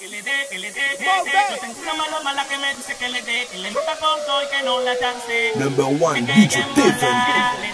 Que le dé. Yo tengo una mano mala que me dice que le dé, que le gusta corto y que no la chance. Number one, DJ TEPHEN.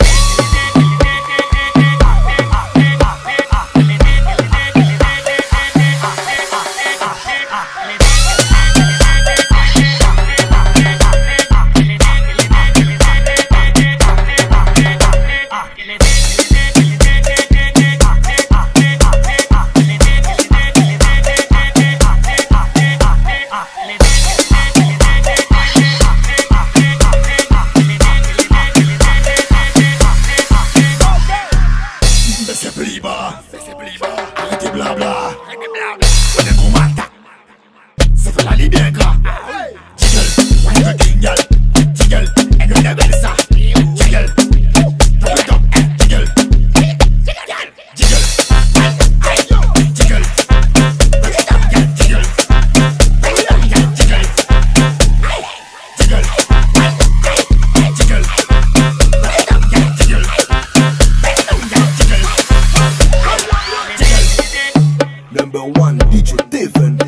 Se priva, arrêtez blabla. On est qu'on m'attaque, ça fait la libère gras. Jiggle, on est king girl. Jiggle, and on est belle ça. Jiggle, drop it up, jiggle. Jiggle, jiggle, jiggle. Drop it up, jiggle. Drop it up, jiggle. Jiggle, jiggle. Drop it up, jiggle. Number one, DJ TEPHEN.